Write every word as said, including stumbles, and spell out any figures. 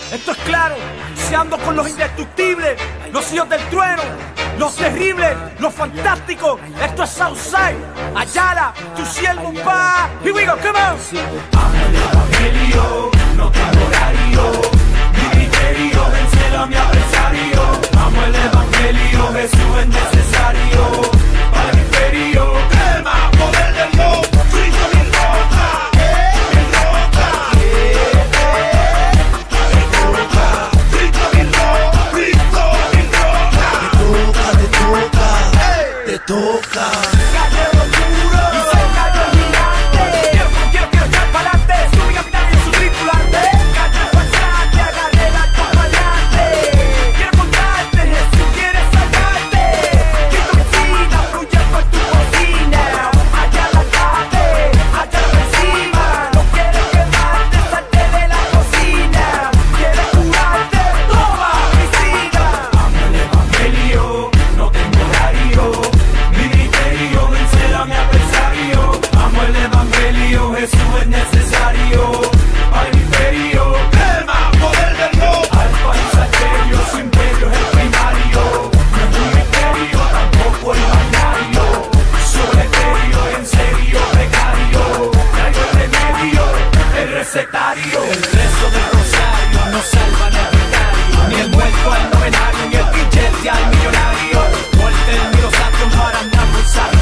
Esto es claro, si ando con los indestructibles, los hijos del trueno, los terribles, los fantásticos. Esto es Southside, Ayala, tu siervo pa. Here we go, come on. Amo el evangelio, no tengo horario. Mi misterio, vencelo a mi adversario. Amo el evangelio, Jesús es necesario. Para el imperio, crema, poder del Dios. Cristo mi roca, mi roca. Cristo mi roca, Cristo mi roca. Te toca, te toca, te toca. Jesús es necesario para el imperio, crema, poder del Dios. Alfa y Salterio, su imperio es el primario. No es un misterio, tampoco el binario. Soy etéreo, en serio, precario. Traigo el remedio, el recetario. El rezo del rosario no salva ni al vicario, ni el muerto al novenario, ni el billete al millonario. Muerte en mi rosario para andar pulsar.